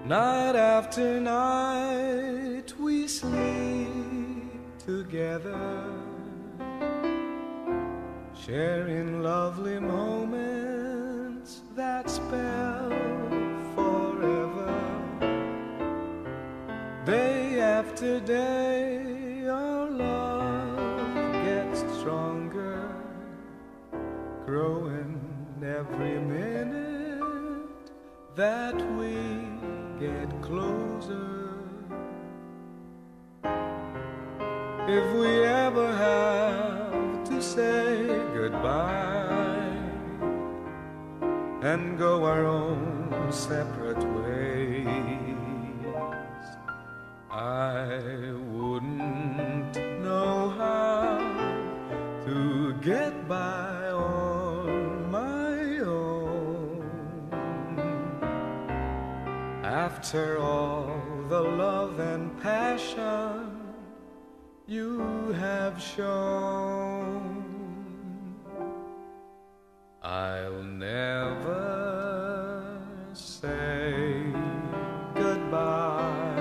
Night after night we sleep together, sharing lovely moments that spell forever. Day after day our love gets stronger, growing every minute that we get closer. If we ever have to say goodbye and go our own separate ways, I wouldn't know how to get by on my own. After all the love and passion you have shown, I'll never say goodbye,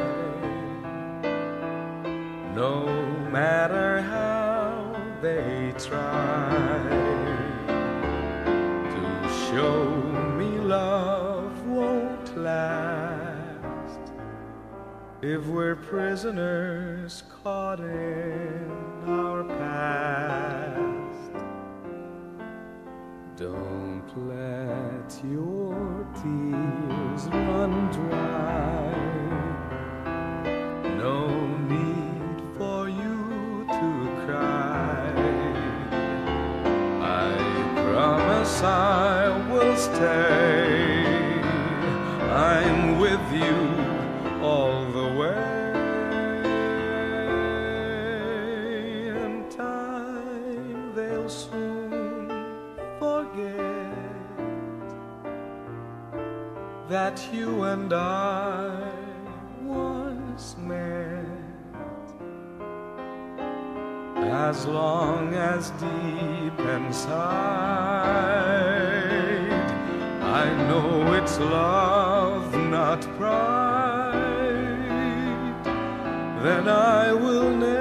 no matter how they try to show me love won't last if we're prisoners caught in our past. Don't let your tears run dry, no need for you to cry. I promise I will stay, I'm with you all the way. In time they'll soon forget that you and I once met. As long as deep inside I know it's love, not pride, then I will never